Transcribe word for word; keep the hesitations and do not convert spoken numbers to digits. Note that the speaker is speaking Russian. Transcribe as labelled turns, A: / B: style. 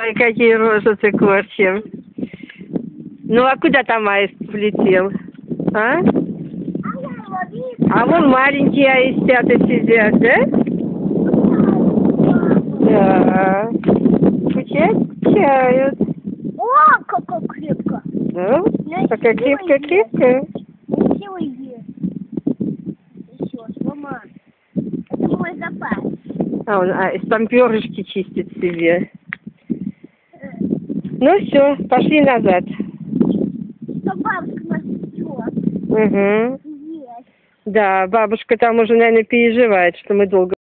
A: Ой, какие рожицы корчим. Ну, а куда там аист полетел? А? А вон маленькие аистята сидят, да? Да. Качают.
B: О, какая крепко.
A: Ну, какая крепкая-крепкая.
B: Красивый. Еще, сломан. Это мой запас.
A: А, он а, там перышки чистит себе. Ну все, пошли назад.
B: Что бабушка нас ждет.
A: Угу.
B: Есть.
A: Да, бабушка там уже, наверное, переживает, что мы долго